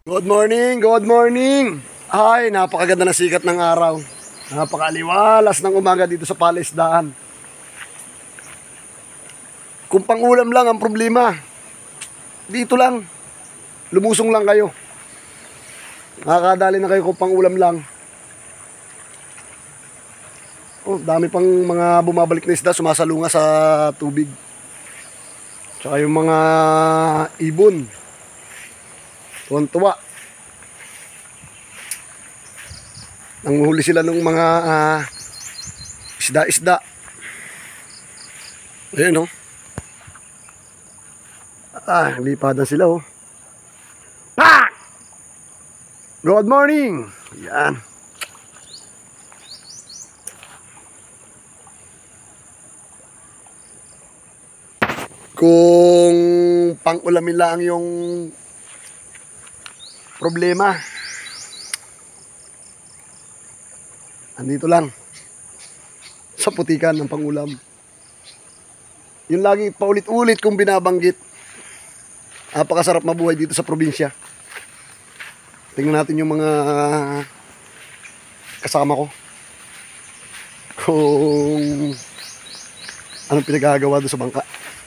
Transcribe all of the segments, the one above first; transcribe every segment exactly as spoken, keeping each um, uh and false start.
Good morning, good morning. Ay, napakaganda ng sikat ng araw. Napakaliwalas ng umaga dito sa palaisdaan. Kung pang-ulam lang ang problema, dito lang. Lumusong lang kayo. Nakakadali na kayo kung pang-ulam lang. Oh, dami pang mga bumabalik na isda, sumasalunga sa tubig. Tsaka yung mga ibon. Tuwan-tuwa. Nanguhuli sila ng mga uh, isda-isda. Ayan o. Oh. Ah, lipadan sila o. Oh. Ah! Good morning! Yan. Kung pang-ulamin lang yung problema, andito lang sa putikan ng pangulam. Yung lagi paulit-ulit kong binabanggit. Napakasarap mabuhay dito sa probinsya. Tingnan natin yung mga kasama ko, kung anong pinagagawa doon sa bangka.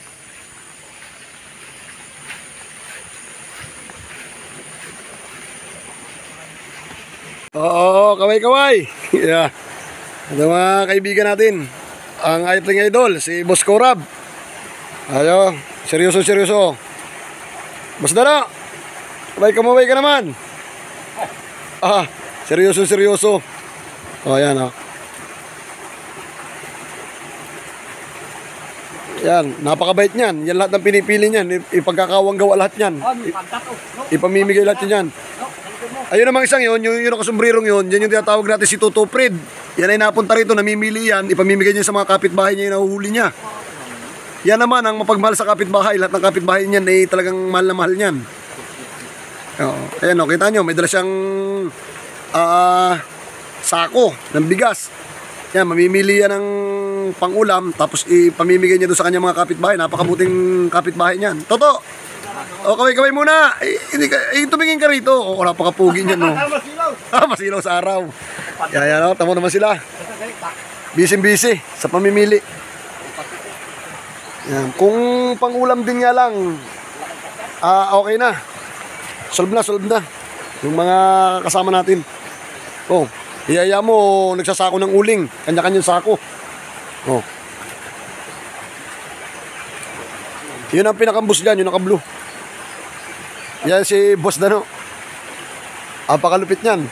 Oo, kaway-kaway. Yeah. Ito mga kaibigan natin, ang ating idol, si Boss Korab. Ayo, seryoso-seryoso. Boss Dara, kaway-kamaway ka naman. Ah, seryoso-seryoso. O, yan o. Yan, napakabait niyan. Yan lahat ng pinipili niyan. Ipagkakawang gawa lahat niyan. Ipamimigay lahat niyan. Ayun namang isang yun, yung, yung nakasumbrirong yun, yan yung tinatawag natin si Toto Fred. Yan ay napunta rito, namimili yan, ipamimigay niya sa mga kapitbahay niya yung nahuhuli niya. Yan naman ang mapagmahal sa kapitbahay, lahat ng kapitbahay niyan ay talagang mahal na mahal niyan. Oo. Ayan o, kita nyo, may dala siyang uh, sako ng bigas. Yan, mamimili yan ng pangulam, tapos ipamimigay niya doon sa kanyang mga kapitbahay. Napakabuting kapitbahay niyan. Toto! O, kaway-kaway muna. Eh, hindi ka, eh, tumingin ka rito. O, napakapugi niyan, no? Masilaw. Ah, masilaw sa araw. Yan, yan, no? Tamo naman sila. Busy-busy sa pamimili. Yan. Kung pang-ulam din nga lang, ah, okay na. Solve na, solve na. Yung mga kasama natin. Oh, iyaya mo, nagsasako ng uling. Kanya-kanyang sako. Oh. Yun ang pinakambus dyan, yung naka-blue. Yan si Boss Dano. Apakalupit niyan.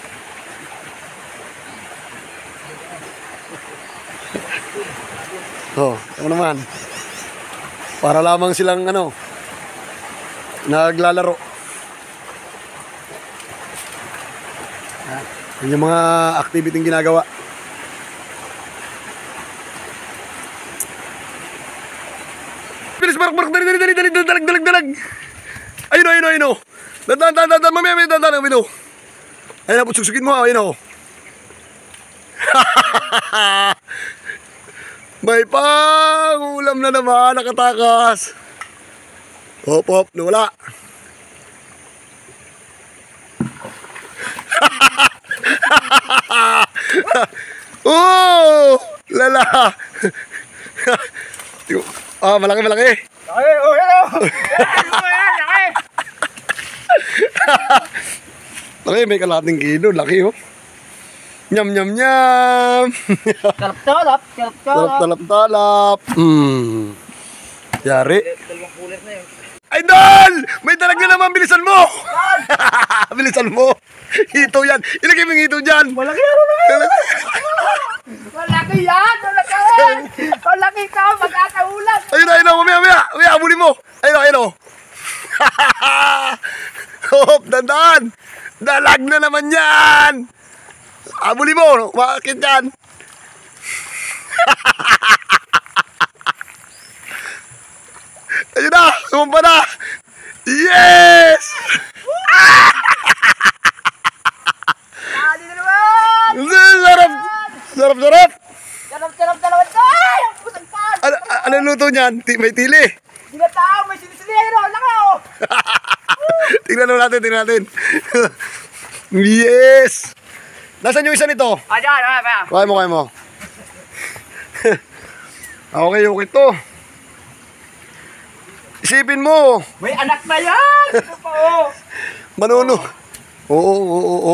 Oh, ano naman. Para lamang silang ano, naglalaro. Yan yung mga activity yung ginagawa. Bilis, barak, barak, dali, dali, dali, dali, dalag, dalag, dalag. Ayun o, ayun o, ayun o. Dandan, dandan, dandan, mamaya, mamaya, dandan, ayun o. Ayun o, sugsugin mo, ayun o. May pangulam na naman, nakatakas. Hop, hop, nawala. Oh, lala. Ah, malaki, malaki. Laki, oh, hello. Laki. Laki, may kalating kilo, laki oh. Nyam, nyam, nyam. Talap, talap, talap, Talap, talap, talap. Hmm. Yari. Dalawang kulit na yun. Idol! May dalag na naman, bilisan mo! Bilisan mo! Hito yan. Ilagay mo yung hito dyan. Malaki ano na yun. Malaki yan. Malaki. Malaki ka. Magkakaulan. Ayun na, ayun na. Mamaya, mamaya. Mamaya, abulin mo. Ayun na, ayun na. Hop, dandan. Dalag na naman yan. Abulin mo. Bakit yan? Ayun na. Sumpa na. Yes! Dali na naman. Sarap! Sarap, sarap! Sarap, sarap, dalawan ka. Ang pusang pan. Ano, ano luto niyan? Ti- may tili. Ginatao, may sinisilero. Laki oh. Tingnan mo natin, tingnan natin. Yes! Nasaan yung isa nito? Ayan, ayan, ayan. Kaya mo, kaya mo. Okay, okay to. Isipin mo. May anak na yan! Ito pa, oh. Manuno. Oo, oo, oo, oo.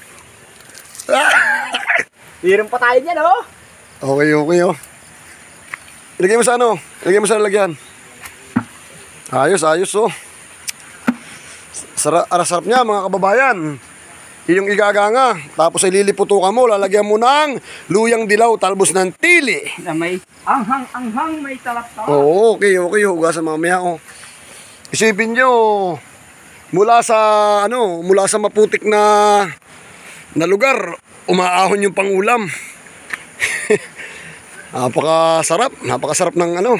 Meron pa tayo dyan, oh. Okay, okay, oh. Ilagay mo sa ano? Ilagay mo sa lalagyan. Ayos, ayos, oh. Sara sarap niya, mga kababayan. Yung igaganga. Tapos ay liliputukan mo. Lalagyan mo ng luyang dilaw, talbos ng tili. Na may anghang-anghang, may talap-talap. Oo, okay, okay. Hugasan mamaya, oh. Isipin nyo, mula sa, ano, mula sa maputik na, na lugar, umaahon yung pangulam. Napakasarap, napakasarap ng, ano,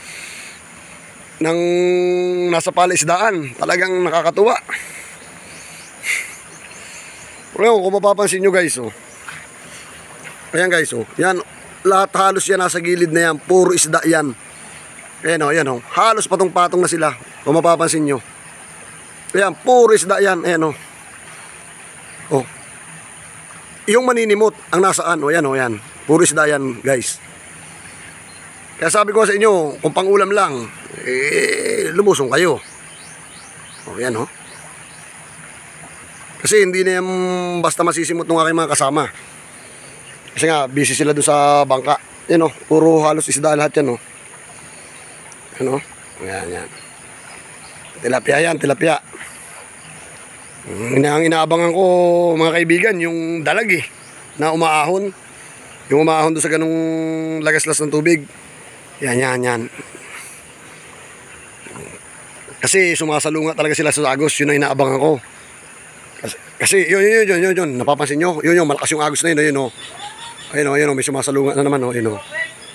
ng nasa palaisdaan. Talagang nakakatuwa. Pero kung mapapansin nyo, guys, oh. Ayan, guys, oh. Yan, lahat halos yan nasa gilid na yan. Puro isda yan. Ayan, oh, ayan, oh. Halos patong-patong na sila. Kung mapapansin nyo. Ayan, puro isda yan. Ayan, oh. Oh. Yung maninimot, ang nasaan, oh, ayan, oh, ayan. Puro isda yan, guys. Kaya sabi ko sa inyo, kung pangulam lang, eh, lumusong kayo. Oh, ayan, oh. Kasi hindi na yan basta masisimot ng aking mga kasama. Kasi nga, busy sila doon sa bangka. Yan, oh, puro halos isda lahat yan, oh. Ano? Ayan, yan. Tilapia yan, tilapia. Ang inaabangan ko, mga kaibigan, yung dalag eh, na umaahon. Yung umaahon doon sa ganung lagaslas ng tubig. Yan, yan, yan. Kasi sumasalunga talaga sila sa agos, yun ang inaabangan ko. Kasi, kasi yun, yun, yun, yun, yun, napapansin nyo, yun, yun, malakas yung agos na yun, yun, oh. Ayun, oh, ayun, oh, may sumasalunga na naman, oh, yun, oh.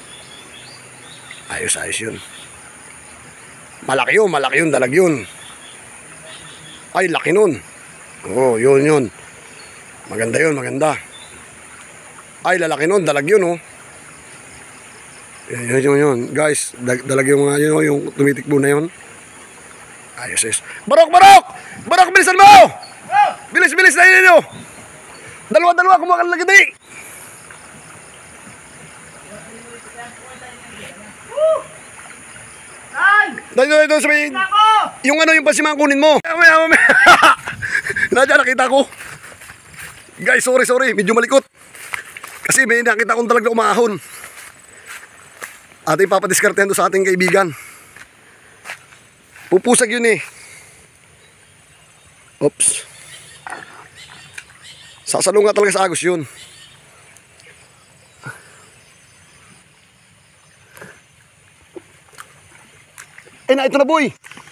Ayos, ayos yun. Malaki yun, malaki yun, dalag yun. Ay, laki nun. Oo, oh, yun, yun. Maganda yun, maganda. Ay, lalaki nun, dalag yun, oh. Yun, yun, yun, yun. Guys, dag dalag yung mga, yun, oh, yung tumitikbo na yun. Ayos, ayos. Barok, barok! Barok, bilisan mo! Bilis, bilis na yun, yun. Dalawa, dalawa, kumuha ka lagi, di. Dahil dito, dito, sabi, yung ano, yung pasimang kunin mo. Mamaya, mamaya. Nadya, nakita ko. Guys, sorry, sorry, medyo malikot. Kasi may nakita kong talaga umahon. Ating papadiskartehan doon sa ating kaibigan. Pupusag yun eh. Oops. Sasalunga talaga sa agos yun. Ay na, ito na boy.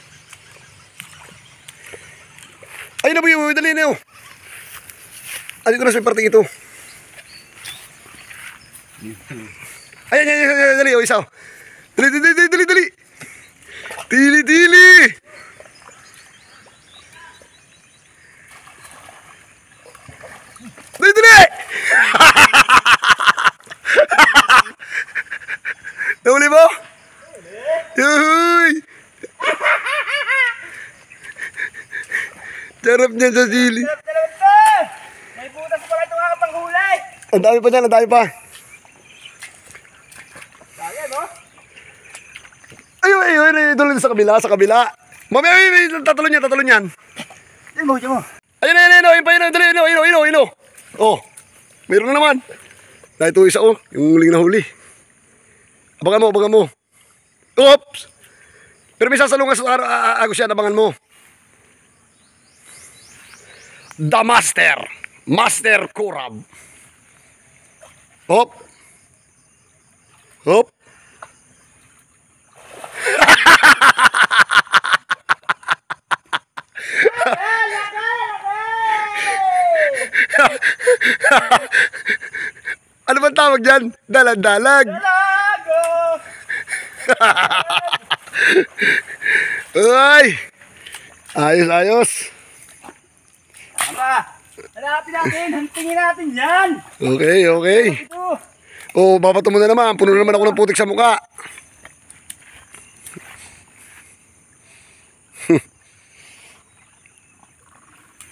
Ay na boy, boy, dali na yun. Ay, dito na sa parting ito. Ay, ay, ay, ay, dali, o isa. Dali, dali, dali, dali, dali. Dili, dili. Dali, dali. Nahuli mo? Yuhuy! Charap niya sa sili. May butas pala ito nga panghulay. Ang dami pa dyan, ang dami pa. Kaya, no? Ayun, ayun, ayun, doon sa kabila, sa kabila. Mamaya, ayun, ayun, tatalo niya, tatalo niyan. Diyan mo, diyan mo. Ayun, ayun, ayun, ayun, ayun, ayun, ayun, ayun, ayun, ayun. Oh, mayroon na naman. Dahil ito isa, oh, yung huling na huli. Abangan mo, abangan mo. Oops! Pero may sasalungan sa agos yan, abangan mo. The Master. Master Kurab. Hop. Hop. Ano ba tawag dyan? Dalag-dalag. Dalago! Ay! Ayos, ayos. Aba, hanapin natin, hantingin natin yan. Okay, okay. Ito. Oh, babato mo na naman. Puno na naman ako ng putik sa mukha.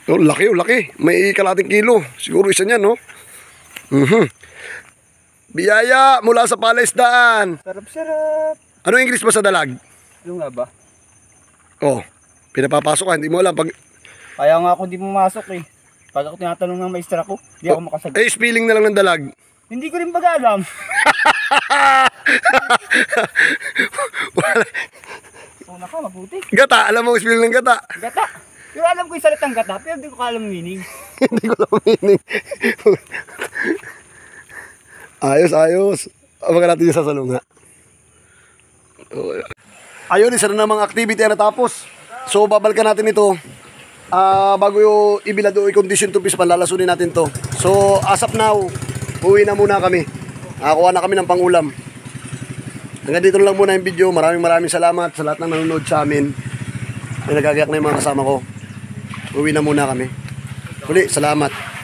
Oh, laki, oh, laki. May kalating kilo. Siguro isa niyan, no? Mhm. Biyaya mula sa palaisdaan. Sarap-sarap. Ano English ba sa dalag? Yung nga ba? Oh, pinapapasok ka. Hindi mo alam. Pag, Kaya nga ako di pumasok eh. Pag ako tinatanong ng maestra ko, di ako makasagot. eh, spelling na lang ng dalag. Hindi ko rin baga alam. Wala. Una ka, mabuti. Gata, alam mo ang spelling ng gata. Gata. Pero alam ko yung salitang gata, pero hindi ko alam meaning. Hindi ko alam meaning. Ayos, ayos. Amagan natin yung sasalunga. Ayun, isa na namang activity na natapos. So, babalikan natin ito. Ah, bago yung ibilad o i-condition to fish, panlalasunin natin to. So, as of now, uwi na muna kami. Nakakuha na kami ng pangulam. Hanggang dito na lang muna yung video. Maraming maraming salamat sa lahat ng nanonood sa amin. May nagagayak na yung mga kasama ko. Uwi na muna kami. Uli, salamat.